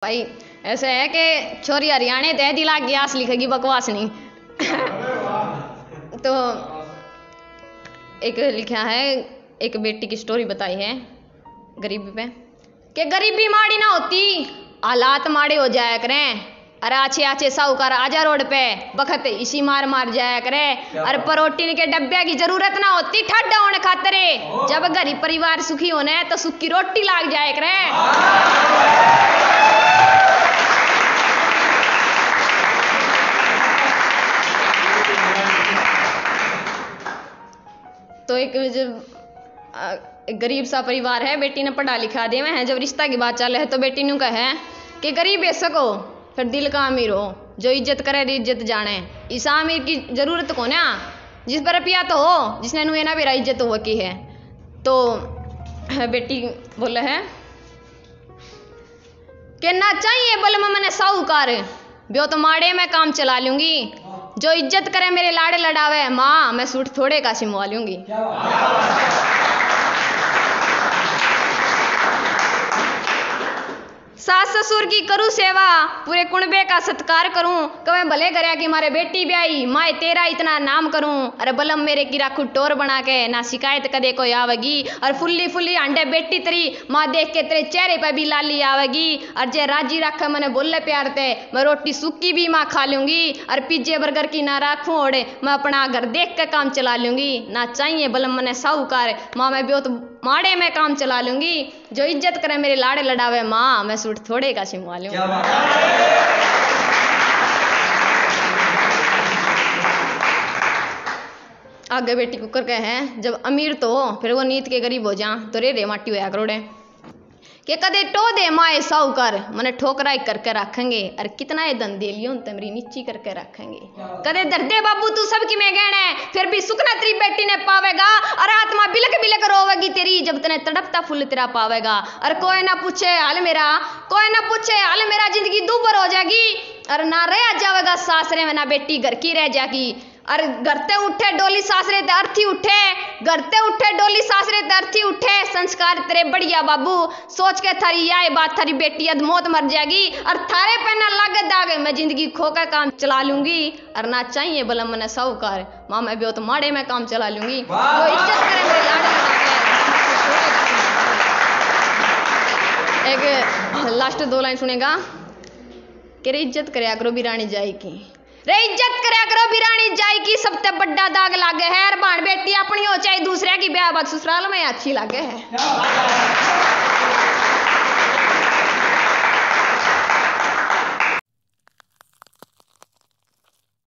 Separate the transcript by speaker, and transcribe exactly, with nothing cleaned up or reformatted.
Speaker 1: भाई ऐसे है कि छोरी हरियाणे तय दिला ग्यास लिखेगी बकवास नहीं। तो एक लिखा है, एक बेटी की स्टोरी बताई है गरीबी पे कि गरीबी माड़ी ना होती हालात माड़े हो जाया करें। अरे आछे आछे साहूकार आजा रोड पे बखत इसी मार मार जाया करे। अरे प्रोटीन के डब्बे की जरूरत ना होती ठंडा होने खातरे। जब गरीब परिवार सुखी होने तो सुख की रोटी लाग जाया करे। तो एक जब एक गरीब सा परिवार है, बेटी ने पढ़ा लिखा दे में है, जब रिश्ता की बात चले है तो बेटी ने कहे कि गरीब ऐसा को फिर दिल का अमीर हो, जो इज्जत करे इज्जत जाने। इस अमीर की जरूरत को ना जिस पर रुपया तो हो जिसने नुए ना मेरा इज्जत हो की है। तो बेटी बोले है कि ना चाहिए बल में मैंने साहूकार ब्यो तो माड़े में काम चला लूंगी। जो इज्जत करे मेरे लाड़े लड़ावे माँ मैं सूट थोड़े का सिमवा लूंगी। सास ससुर की करूँ सेवा पूरे कुणबे का सत्कार करूं। कवे भले करे कि मारे बेटी ब्याई माए तेरा इतना नाम करूं। अरे बलम मेरे की राखू टोर बना के ना शिकायत कदे कोई आवेगी। और फुल्ली फुल्ली अंडे बेटी तेरी माँ देख के तेरे चेहरे पे भी लाली आवेगी। और जे राजी रखे मैंने बोले प्यार ते मैं रोटी सूखी भी माँ खा लूंगी। और पिज्जे बर्गर की ना राखूं ओढ़े मैं अपना घर देख के काम चला लूंगी। ना चाहिए बलम मैंने साहूकार माँ मैं ब्यो तो माड़े में काम चला लूंगी। जो इज्जत करे मेरे लाड़े लड़ावे माँ मैं सूट थोड़े का सिमवा लूंगी। आगे बेटी कुकर के हैं जब अमीर तो हो फिर वो नीत के गरीब हो जा तो रे रे माटी होया करोड़े के कदे टो दे माए साहूकार मने ठोकराई करके रखेंगे। अरे कितना ये धन दे लियो ते मेरी नीची करके रखेंगे। कदे दर्दे बाबू तू सबकी में गहने फिर भी सुखना तेरी बेटी ने पावेगा। और आत्मा बिलक बिलक रोवेगी तेरी जब तने तड़पता फूल तेरा पावेगा। और कोई ना पूछे हाल मेरा कोई ना पूछे हाल मेरा जिंदगी दूबर हो जाएगी। और ना रह जावेगा सासरे में ना बेटी घर की रह जाएगी। और घरते उठे डोली सासरे ते अर्थी उठे घरते उठे डोली सासरे ते अर्थी उठे। संस्कार तेरे बढ़िया बाबू सोच के थारी आए बात थारी बेटी अधमौत मर जाएगी। और थारे पे ना लागे दागे मैं जिंदगी खो के काम चला लूंगी। और ना चाहिए बलम मैंने साहूकार माँ मैं ब्यो तो माड़े में काम चला लूंगी। तो इज्जत करे मेरे लाड़े लगा के। एक लास्ट दो लाइन सुनेगा कि रे इज्जत करया करो बिरानी जाई की। रे इज्जत करया करो बिरानी जाई की सबसे बड़ा दाग लागे है। बाण बेटी अपनी हो चाहे दूसरे की ब्याह बात ससुराल में अच्छी लागे है।